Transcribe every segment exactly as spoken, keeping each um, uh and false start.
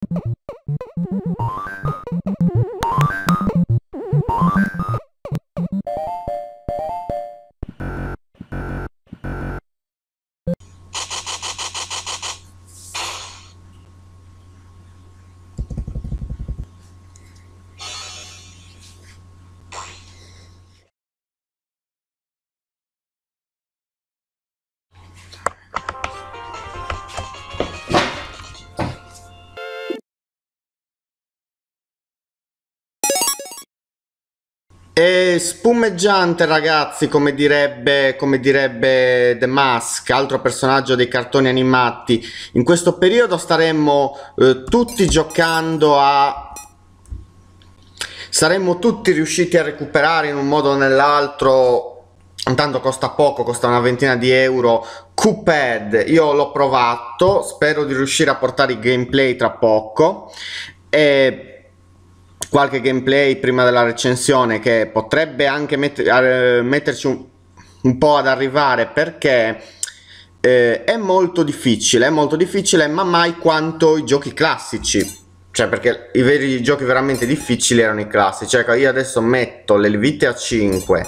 È spumeggiante, ragazzi, come direbbe, come direbbe The Mask, altro personaggio dei cartoni animati. In questo periodo staremmo eh, tutti giocando a... saremmo tutti riusciti a recuperare in un modo o nell'altro, intanto costa poco, costa una ventina di euro, Cuphead. Io l'ho provato, spero di riuscire a portare i gameplay tra poco, e qualche gameplay prima della recensione che potrebbe anche metter, metterci un, un po' ad arrivare, perché eh, è molto difficile, è molto difficile, ma mai quanto i giochi classici. Cioè, perché i veri giochi veramente difficili erano i classici. Ecco, io adesso metto le vite a cinque,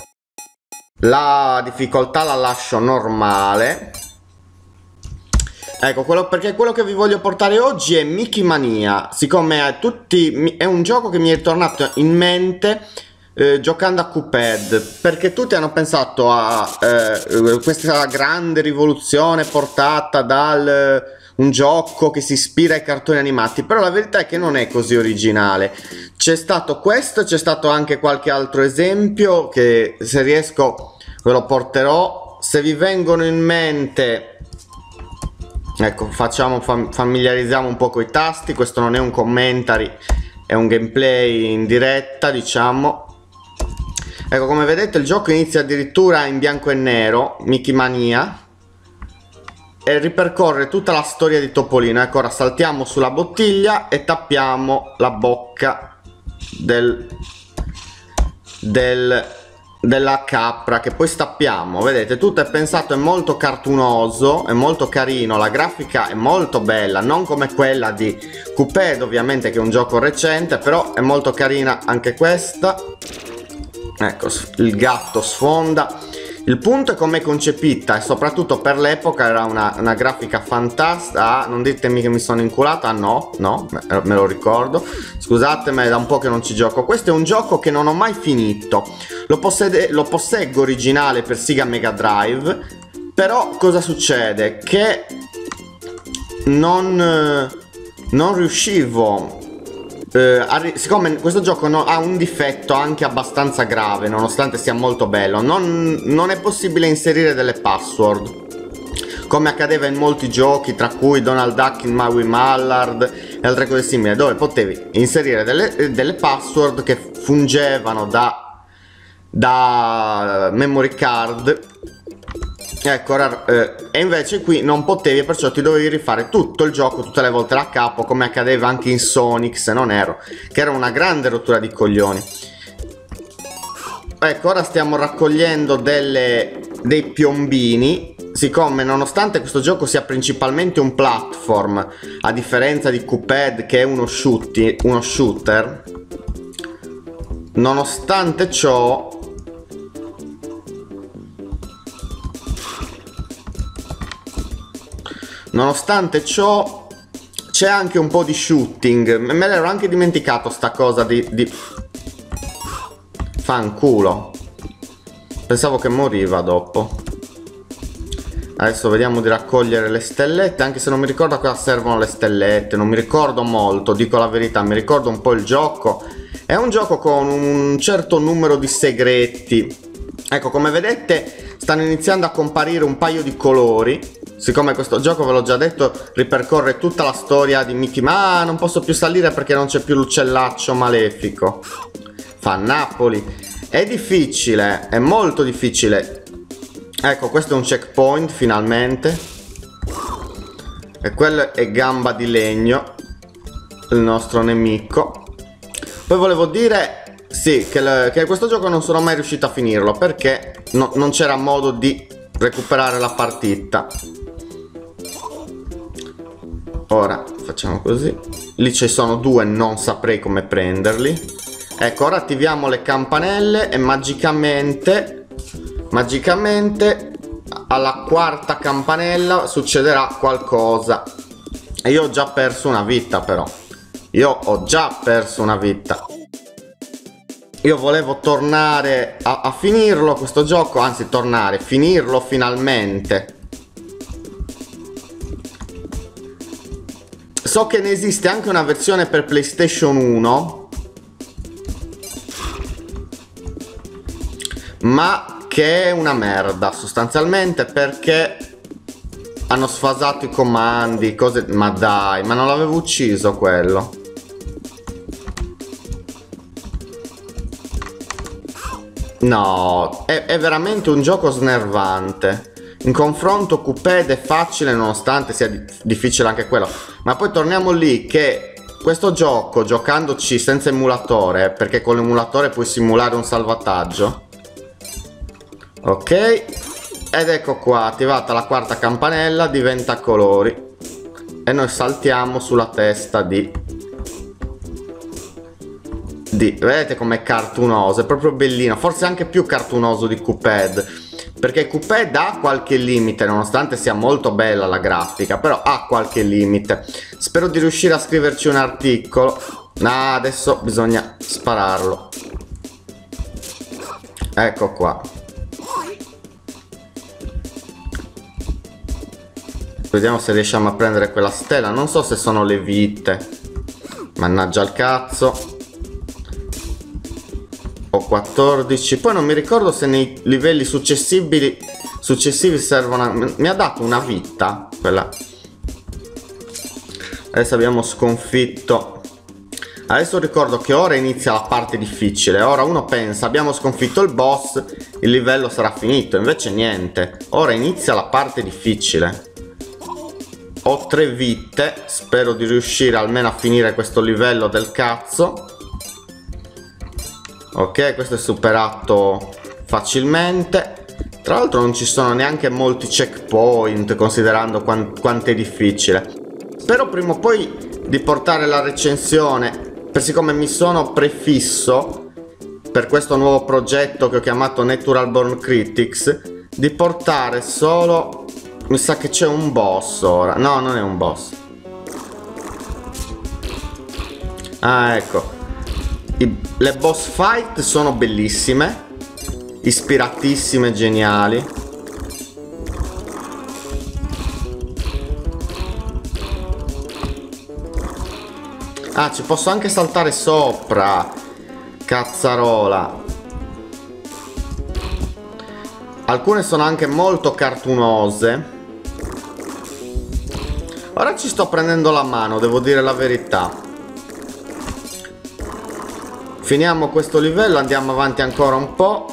la difficoltà la lascio normale. Ecco, quello, perché quello che vi voglio portare oggi è Mickey Mania. Siccome è, tutti, è un gioco che mi è tornato in mente eh, giocando a Cuphead, perché tutti hanno pensato a eh, questa grande rivoluzione portata dal un gioco che si ispira ai cartoni animati, però la verità è che non è così originale. C'è stato questo, c'è stato anche qualche altro esempio che, se riesco, ve lo porterò. Se vi vengono in mente, ecco, facciamo fam familiarizziamo un po' coi tasti. Questo non è un commentary, è un gameplay in diretta, diciamo. Ecco, come vedete il gioco inizia addirittura in bianco e nero, Mickey Mania, e ripercorre tutta la storia di Topolino. Ecco, ora saltiamo sulla bottiglia e tappiamo la bocca del, del della capra, che poi stappiamo. Vedete, tutto è pensato, è molto cartunoso, è molto carino, la grafica è molto bella, non come quella di Cuphead ovviamente, che è un gioco recente, però è molto carina anche questa. Ecco, il gatto sfonda. Il punto è come è concepita, e soprattutto per l'epoca era una, una grafica fantastica. Ah, non ditemi che mi sono inculata, no, no, me, me lo ricordo. Scusatemi, è da un po' che non ci gioco. Questo è un gioco che non ho mai finito. Lo, possede, lo posseggo originale per Sega Mega Drive, però cosa succede? Che non, non riuscivo... Uh, siccome questo gioco no, ha un difetto anche abbastanza grave, nonostante sia molto bello, non, non è possibile inserire delle password, come accadeva in molti giochi, tra cui Donald Duck in Maui Mallard e altre cose simili, dove potevi inserire delle, delle password che fungevano da, da memory card. Ecco, ora, eh, e invece qui non potevi, e perciò ti dovevi rifare tutto il gioco tutte le volte da capo, come accadeva anche in Sonic, se non ero, che era una grande rottura di coglioni. Ecco, ora stiamo raccogliendo delle, dei piombini. Siccome, nonostante questo gioco sia principalmente un platform, a differenza di Cuphead che è uno, shooty, uno shooter, nonostante ciò Nonostante ciò c'è anche un po' di shooting. Me l'ero anche dimenticato sta cosa di, di... Fanculo. Pensavo che moriva dopo. Adesso vediamo di raccogliere le stellette, anche se non mi ricordo a cosa servono le stellette. Non mi ricordo molto, dico la verità, mi ricordo un po' il gioco. È un gioco con un certo numero di segreti. Ecco, come vedete stanno iniziando a comparire un paio di colori. Siccome questo gioco, ve l'ho già detto, ripercorre tutta la storia di Mickey. Ma non posso più salire perché non c'è più l'uccellaccio malefico. Fa Napoli. È difficile, è molto difficile. Ecco, questo è un checkpoint finalmente. E quello è Gamba di Legno, il nostro nemico. Poi volevo dire, sì, che, le, che questo gioco non sono mai riuscito a finirlo, perché no, non c'era modo di recuperare la partita. Ora facciamo così. lì ci sono due, non saprei come prenderli. Ecco, ora attiviamo le campanelle e magicamente, magicamente alla quarta campanella succederà qualcosa. E io ho già perso una vita però. Io ho già perso una vita. Io volevo tornare a, a finirlo questo gioco, anzi tornare, finirlo finalmente. So che ne esiste anche una versione per PlayStation uno, ma che è una merda sostanzialmente, perché hanno sfasato i comandi, cose... Ma dai, ma non l'avevo ucciso quello. No, è, è veramente un gioco snervante. In confronto Cuphead è facile nonostante sia di difficile anche quello. Ma poi torniamo lì che questo gioco, giocandoci senza emulatore, perché con l'emulatore puoi simulare un salvataggio. Ok, ed ecco qua, attivata la quarta campanella, diventa a colori. E noi saltiamo sulla testa di... di... Vedete com'è cartunoso, è proprio bellino. Forse anche più cartunoso di Cuphead. Perché Cuphead ha qualche limite, nonostante sia molto bella la grafica, però ha qualche limite. Spero di riuscire a scriverci un articolo. Ah, adesso bisogna spararlo. Ecco qua. Vediamo se riusciamo a prendere quella stella. Non so se sono le vite. Mannaggia il cazzo. Ho quattordici. Poi non mi ricordo se nei livelli successivi Successivi servono a... Mi ha dato una vita quella. Adesso abbiamo sconfitto. Adesso ricordo che ora inizia la parte difficile. Ora uno pensa abbiamo sconfitto il boss, il livello sarà finito. Invece niente. Ora inizia la parte difficile. Ho tre vite. Spero di riuscire almeno a finire questo livello del cazzo. Ok, questo è superato facilmente. Tra l'altro non ci sono neanche molti checkpoint, considerando quant quanto è difficile. Spero prima o poi di portare la recensione, per siccome mi sono prefisso per questo nuovo progetto che ho chiamato Natural Born Critics, di portare solo... Mi sa che c'è un boss ora. No, non è un boss. Ah, ecco. I, le boss fight sono bellissime, ispiratissime, geniali. Ah, ci posso anche saltare sopra. Cazzarola. Alcune sono anche molto cartunose. Ora ci sto prendendo la mano, devo dire la verità. Finiamo questo livello, andiamo avanti ancora un po'.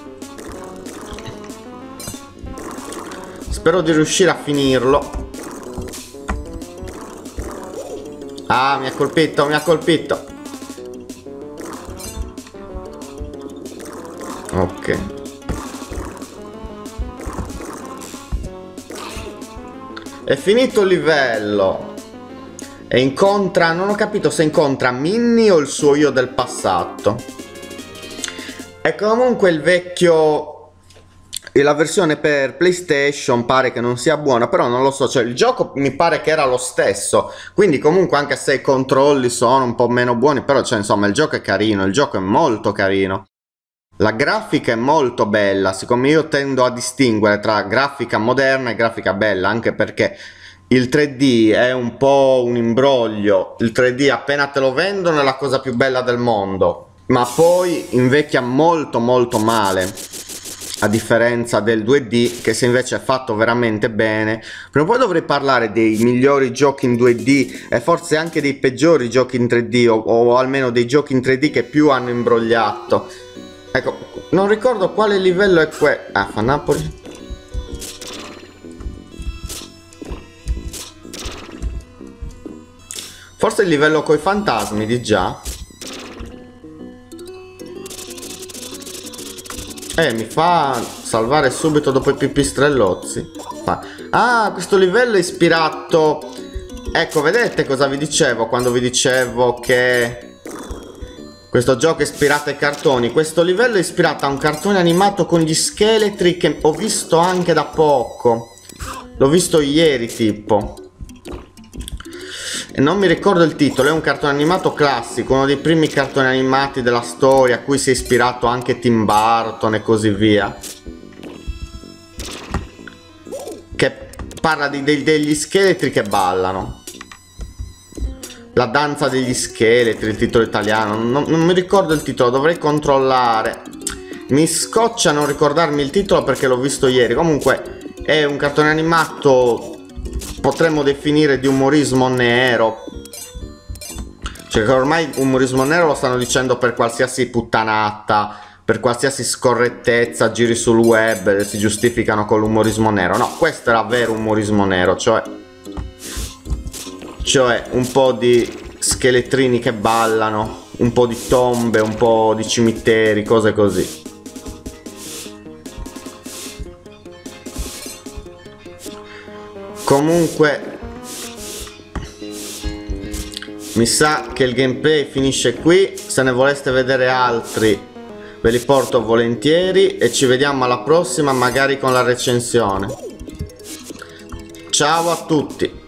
Spero di riuscire a finirlo. Ah, mi ha colpito, mi ha colpito. Ok. È finito il livello. E incontra, non ho capito se incontra Minnie o il suo io del passato. E comunque il vecchio... E la versione per PlayStation pare che non sia buona, però non lo so, cioè il gioco mi pare che era lo stesso. Quindi comunque anche se i controlli sono un po' meno buoni, però cioè insomma il gioco è carino, il gioco è molto carino. La grafica è molto bella, siccome io tendo a distinguere tra grafica moderna e grafica bella, anche perché... Il tre D è un po' un imbroglio. Il tre D appena te lo vendono è la cosa più bella del mondo, ma poi invecchia molto molto male, a differenza del due D che se invece è fatto veramente bene. Prima o poi dovrei parlare dei migliori giochi in due D e forse anche dei peggiori giochi in tre D, o, o almeno dei giochi in tre D che più hanno imbrogliato. Ecco, non ricordo quale livello è quello. Ah, fa Napoli. Forse il livello coi fantasmi di già. Eh, mi fa salvare subito dopo i pipistrellozzi. Ah, questo livello è ispirato Ecco, vedete cosa vi dicevo quando vi dicevo che questo gioco è ispirato ai cartoni? Questo livello è ispirato a un cartone animato con gli scheletri che ho visto anche da poco. L'ho visto ieri tipo. E non mi ricordo il titolo, è un cartone animato classico, uno dei primi cartoni animati della storia, a cui si è ispirato anche Tim Burton e così via. Che parla di, de, degli scheletri che ballano. La danza degli scheletri, il titolo italiano, non, non mi ricordo il titolo, dovrei controllare. Mi scoccia non ricordarmi il titolo perché l'ho visto ieri. Comunque è un cartone animato, potremmo definire di umorismo nero. Cioè che ormai umorismo nero lo stanno dicendo per qualsiasi puttanata, per qualsiasi scorrettezza, giri sul web, si giustificano con l'umorismo nero. No, questo era vero umorismo nero, cioè... Cioè un po' di scheletrini che ballano, un po' di tombe, un po' di cimiteri, cose così. Comunque mi sa che il gameplay finisce qui. Se ne voleste vedere altri ve li porto volentieri e ci vediamo alla prossima, magari con la recensione. Ciao a tutti.